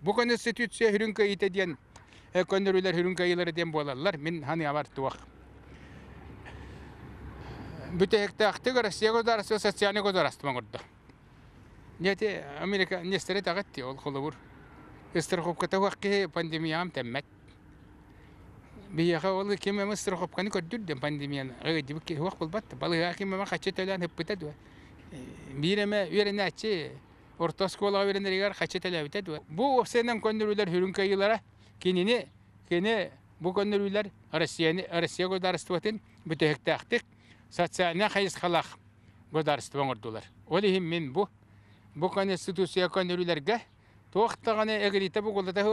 Bu konstitusiya hürünke ite diyen konurüler hürünke yılları diyen bolarlar. Min hani avar tuğak. Bütehekte aktık Rusya godarası, sosyane godarası orada. Niyeti Amerika nesteret ağıttı ol kolubur. Istirhopkata vakki pandemiyam temmet. Biyaha ol kim istirhopkanı kördürdüm pandemiyan. Ağıdı bu vak bulbattı. Balığı hakim ma kaçet ölen hıppıtadı. Bireme üzerine açı. Orta skola öğrenler kaçet ölen hıppıtadı. Bu senen konurüler hürünke yıllara kini bu konurüler Rusya godarası vatin bütehekte aktık. Sosyane hayız halak godarası ordular. Olihim min bu konstitusiya konurülerge toqtagana egrite bu kolda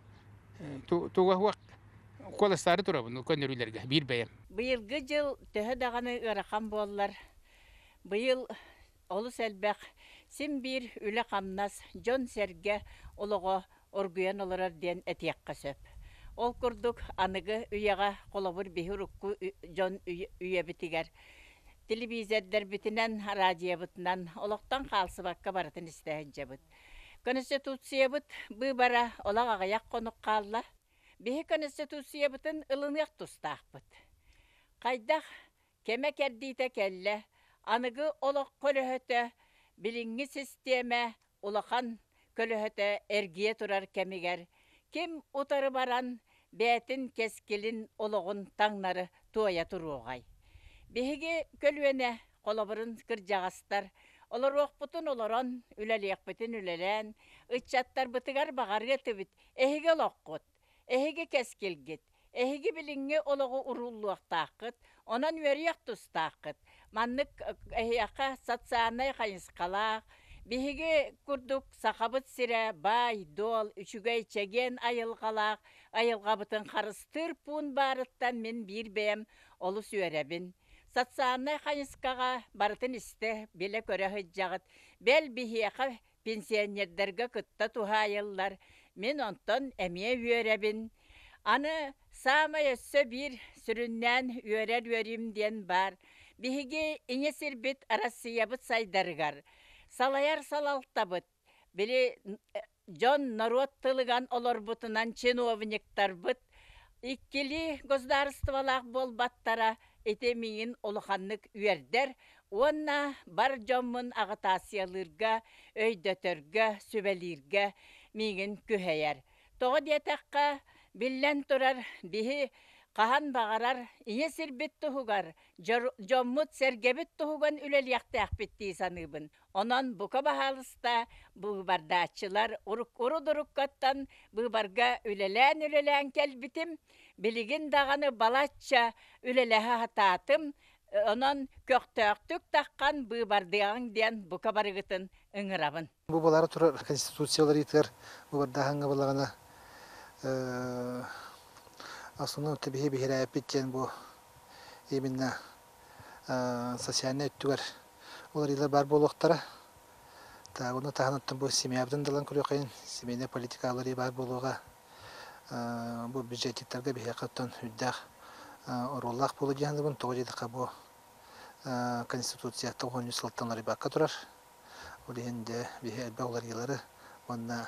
tuwa kolastarı turabın konurülerge bir beyem. Быйылгы жыл төһө даганы ырахам боллар. Быйыл олус элбек сим бир үле камнас жон серге олого оргуян олорар ден этиякка сөп. Ол курдук аныгы үйяга колобур бихурукку жон үйебитигер. Телевизордер битинен радио битинен олоктан калсыбакка баратын истеген жабыт. Конституция бит бу бара олага аяк конук калла. Бихи конституция битин ылынык тустакбыт. Кайдах кеме кердите келле, аныгы олық көлөһөтө, билинги система улахан көлөһөтө эргие турар кемигер. Ким утары баран, бәтин кескилин олығын таңнары туая туруғай. Бихиги көлүене колобырын кыржагастар, олар оқпытын оларан, үлелек бітін үлелен, ытчаттар бытыгар бағарга тыбыт, эхиге лоққыт, эхиге кескилгит. Эһиги билинге олого уруллуак таакыт, онан үөрияк тустаакыт. Маннык эһияка социальный хайыскалаак, бихиги курдук сахабыт сире бай, дол, үчүгэй чеген айылгалаак, айылгабытын харыстыр пун барыттан мен бир бэм олус үөребин. Социальный хайыскага барытын исте биле көрө хыджагыт. Бел бихияка пенсионердерге кытта тухайыллар. Мен онтон эмие үөребин. Аны самая bir sürünnen üörer diyen bar. Bihigi iňe sirbit Россиябыт сайдарыгар. Салаяр салалтабыт. Били Жон народ тылыган олорбутунан чиновниктарбыт. Иккили государстволах болбаттара этемиин олуханнык үердер. Онна бар жоммун агытасиялырга, өйдөтөргө, сүбелирге мигин күһәйер. Тоғы диетаққа Биллен турар бихи кахан багарар ине сирбит тухугар жоммут сергебит тухуган үлелияктаак битти саныбын. Онан бука бахалыста бу бардачылар урудуруккаттан бу барга үлелен келбитим билигин даганы балачча үлелеха хататым. Онан көктөктүк таккан бу бардыган диен бука барыгытын ыңырабын. Бу балары турар конституциялар итер бу бардаганга балагана Aslında tabii bir hikaye bitken bu yeminle sosyal netler olaylar var boluklara. Ta onu tahanıttım bu simyabdan dalan kuruyor simyne politikaları var boluğa bu bütçetlerde bir hakikaten hüddah orullah bulacağını bunu toğuydu bu konstitusiya toğun sultanları bakka durar. Orayında bir elbağlar yılları onunla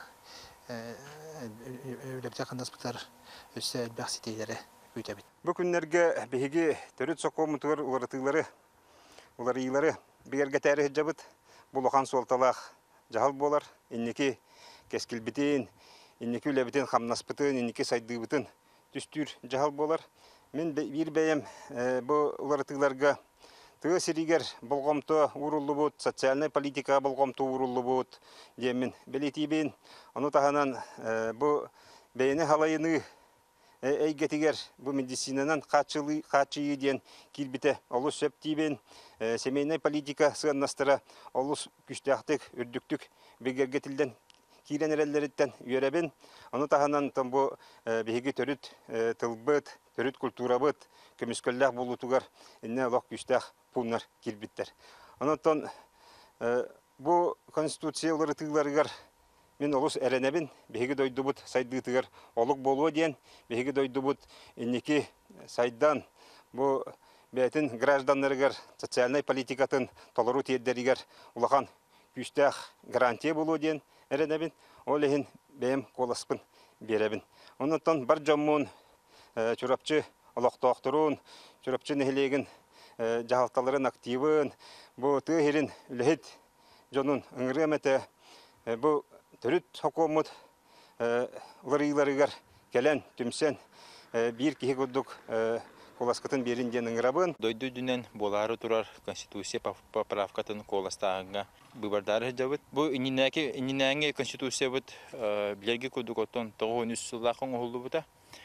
өлепте қандас өсі әлбәқ сетейлері өйтәбет. Бұл күнлерге бейге төрет соқуымытығыр оларатығылары, оларыйлары бігерге тәрі жабыт, бұл оқан солталақ жағал болар, иннекі кескілбітін, иннекі өлебітін қамнаспытын, иннекі сайдығыбытын түстүр жағал болар. Мен бір бәйім бұл оларатығыларға Тыга сиригер болгомто уруллу бут, социальный политика болгомто уруллу бут, демин белетибин. Аны таханан бу бейне халайыны эйгетигер бу медицинанан качы ден килбите олус сөптибин. Семейный политика сыгыннастыра олус күчтәктик, үрдүктүк бегергетилден киленереллерден үйрәбин. Аны таханан там бу беги төрүт тылбыт, төрүт культурабыт, көмүскөлләк булутугар инне лок күчтәк пуннар килбиттер. Онотон бу конституциялары тыгларыгар мен олус эренебин, беги дойдубут сайдытыгар олук болуа диен, беги дойдубут иннеки сайдан бу бәтин гражданларыгар социальный политикатын толору тиеддеригер улахан күчтәк гарантия болуа диен эренебин. Олехин бәйім қоласпын беребін. Оннан бар жоммун чурапчы олоқтоқтырун, чурапчы нехилеген жағалталарын активын, бұ түйерін үліхет жонун ыңырыметі, бұ түріт хокомут ларыйларыгар келен түмсен бір кихи күрдік коласкатын берінден ыңырабын. Дойду дүнен болары турар Конституция поправкатын коластағынға бұбардары жабыт. Бұ ининәңе Конституция бұд білерге күрдік оттон 9-13 оғылды бұта.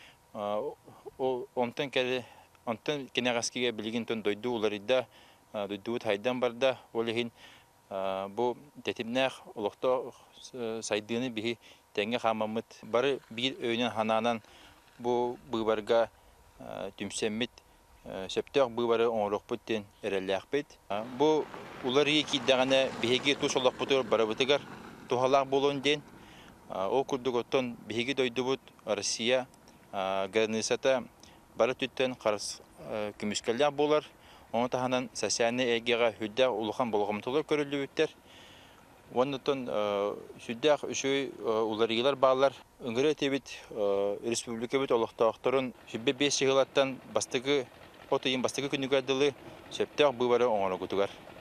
Онтан кенеғаскеге білген тон дойду оларыда, дойду хайдан барда, олығын бұ тәтімнәқ олықта сайдыны бігі тәңге қамамыд. Бары бір өйнен хананан бұ бұбарға түмсәммит сәптәк бұбары оңырық бұттен әрәләқ бет. Бұ олар екейдіғана бігеге тұш олақ бұтыр бары бұтығар тұхалақ болуын ден. Ол күрдік оттон бігеге дойды бұд Россия границата бары түттен қарыс күміскәләқ болар. Оны тағанан сәсәне әгеға хүддәқ ұлыған болғымтылар көрілі өттер. Оннан сүддәқ үші уларыйлар бағалар үңгірі тебет республика бет олықтақтырын сүббе 5 жылаттан бастығы күнігерділі сөптәқ бұбары оңыры күтігер.